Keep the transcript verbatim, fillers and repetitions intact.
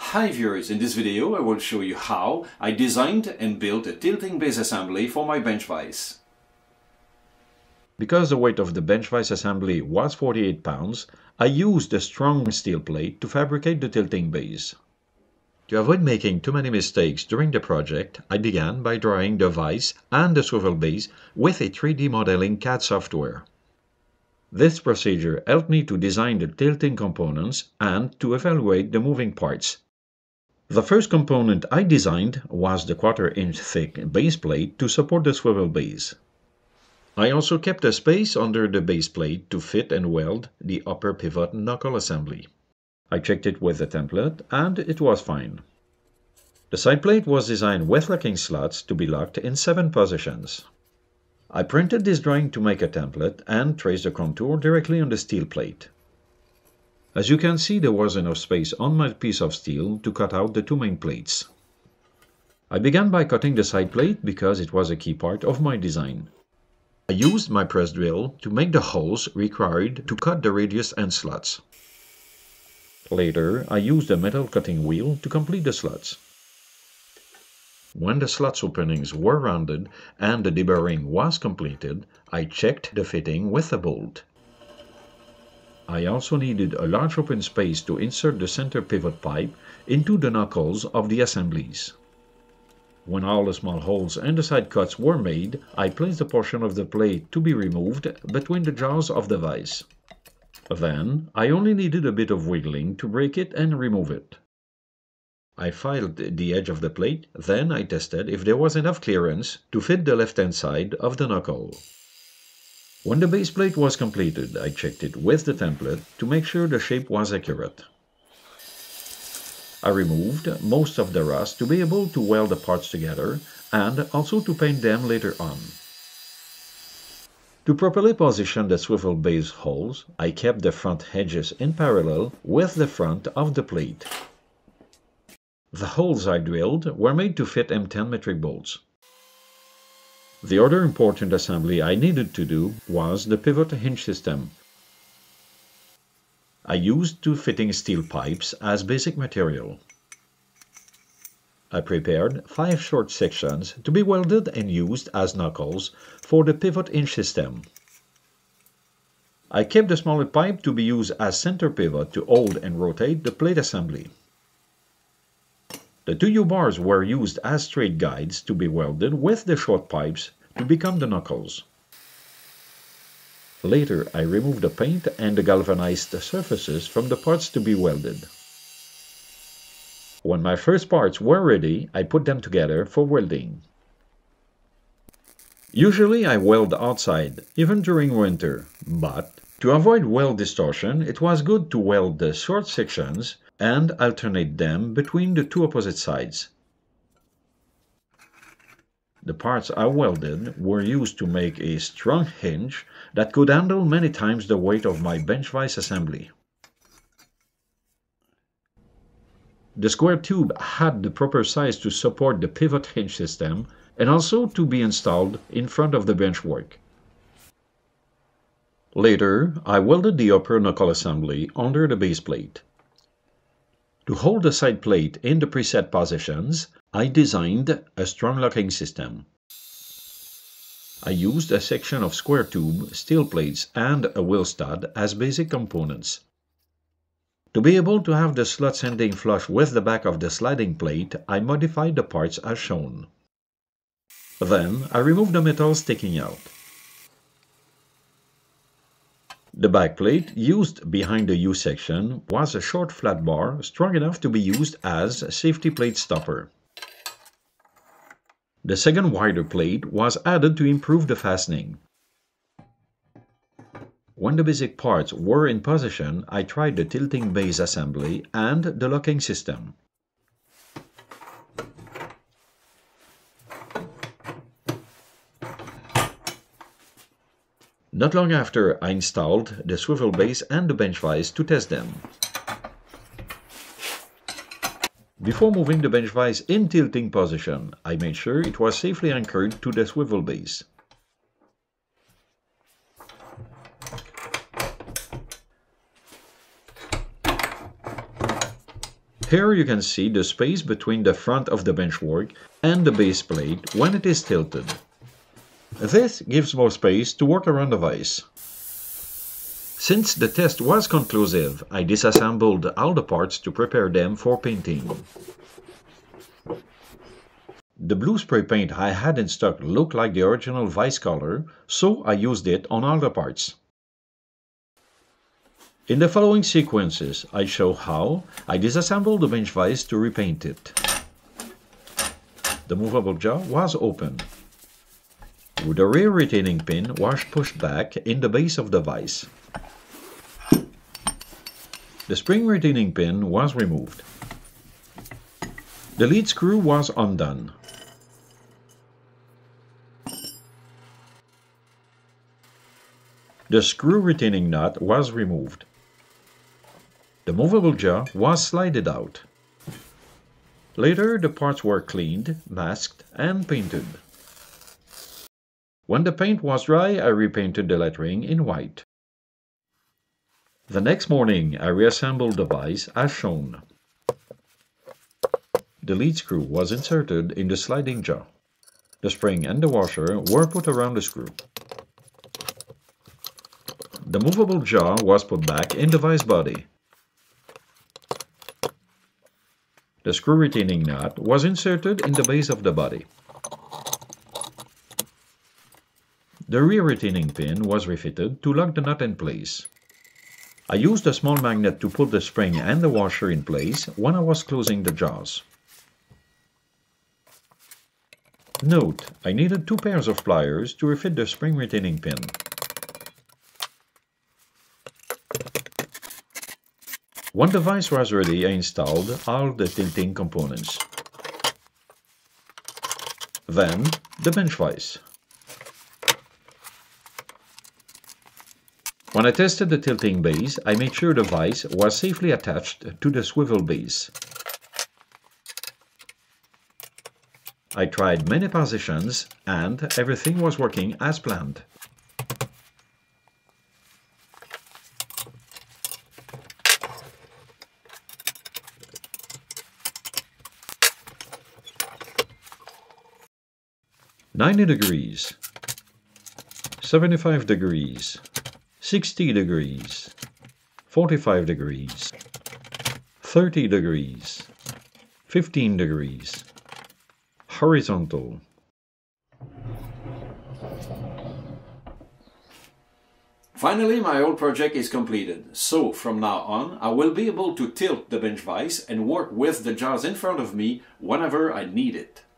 Hi viewers, in this video I will show you how I designed and built a tilting base assembly for my bench vise. Because the weight of the bench vise assembly was forty-eight pounds, I used a strong steel plate to fabricate the tilting base. To avoid making too many mistakes during the project, I began by drawing the vise and the swivel base with a three D modeling C A D software. This procedure helped me to design the tilting components and to evaluate the moving parts. The first component I designed was the quarter inch thick base plate to support the swivel base. I also kept a space under the base plate to fit and weld the upper pivot knuckle assembly. I checked it with the template and it was fine. The side plate was designed with locking slots to be locked in seven positions. I printed this drawing to make a template and traced the contour directly on the steel plate. As you can see, there was enough space on my piece of steel to cut out the two main plates. I began by cutting the side plate because it was a key part of my design. I used my press drill to make the holes required to cut the radius and slots. Later, I used a metal cutting wheel to complete the slots. When the slots openings were rounded and the deburring was completed, I checked the fitting with a bolt. I also needed a large open space to insert the center pivot pipe into the knuckles of the assemblies. When all the small holes and the side cuts were made, I placed a portion of the plate to be removed between the jaws of the vise. Then, I only needed a bit of wiggling to break it and remove it. I filed the edge of the plate, then I tested if there was enough clearance to fit the left-hand side of the knuckle. When the base plate was completed, I checked it with the template to make sure the shape was accurate. I removed most of the rust to be able to weld the parts together and also to paint them later on. To properly position the swivel base holes, I kept the front edges in parallel with the front of the plate. The holes I drilled were made to fit M ten metric bolts. The other important assembly I needed to do was the pivot hinge system. I used two fitting steel pipes as basic material. I prepared five short sections to be welded and used as knuckles for the pivot hinge system. I kept the smaller pipe to be used as center pivot to hold and rotate the plate assembly. The two U-bars were used as straight guides to be welded with the short pipes to become the knuckles. Later, I removed the paint and the galvanized surfaces from the parts to be welded. When my first parts were ready, I put them together for welding. Usually I weld outside, even during winter, but to avoid weld distortion, it was good to weld the short sections and alternate them between the two opposite sides. The parts I welded were used to make a strong hinge that could handle many times the weight of my bench vise assembly. The square tube had the proper size to support the pivot hinge system and also to be installed in front of the benchwork. Later, I welded the upper knuckle assembly under the base plate. To hold the side plate in the preset positions, I designed a strong locking system. I used a section of square tube, steel plates, and a wheel stud as basic components. To be able to have the slots ending flush with the back of the sliding plate, I modified the parts as shown. Then, I removed the metal sticking out. The back plate used behind the U section was a short flat bar strong enough to be used as a safety plate stopper. The second wider plate was added to improve the fastening. When the basic parts were in position, I tried the tilting base assembly and the locking system. Not long after, I installed the swivel base and the bench vise to test them. Before moving the bench vise in tilting position, I made sure it was safely anchored to the swivel base. Here you can see the space between the front of the benchwork and the base plate when it is tilted. This gives more space to work around the vise. Since the test was conclusive, I disassembled all the parts to prepare them for painting. The blue spray paint I had in stock looked like the original vise color, so I used it on all the parts. In the following sequences, I show how I disassembled the bench vise to repaint it. The movable jaw was open. The rear retaining pin was pushed back in the base of the vise. The spring retaining pin was removed. The lead screw was undone. The screw retaining nut was removed. The movable jaw was slided out. Later, the parts were cleaned, masked, and painted. When the paint was dry, I repainted the lettering in white. The next morning, I reassembled the vise as shown. The lead screw was inserted in the sliding jaw. The spring and the washer were put around the screw. The movable jaw was put back in the vise body. The screw retaining nut was inserted in the base of the body. The rear retaining pin was refitted to lock the nut in place. I used a small magnet to put the spring and the washer in place when I was closing the jaws. Note, I needed two pairs of pliers to refit the spring retaining pin. When the vise was ready, I installed all the tilting components. Then, the bench vise. When I tested the tilting base, I made sure the vise was safely attached to the swivel base. I tried many positions and everything was working as planned. ninety degrees, seventy-five degrees, sixty degrees, forty-five degrees, thirty degrees, fifteen degrees, horizontal. Finally, my whole project is completed, so from now on I will be able to tilt the bench vise and work with the jaws in front of me whenever I need it.